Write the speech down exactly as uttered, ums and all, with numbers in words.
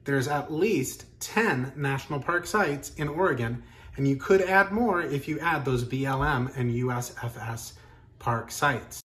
there's at least ten national park sites in Oregon, and you could add more if you add those B L M and U S F S park sites.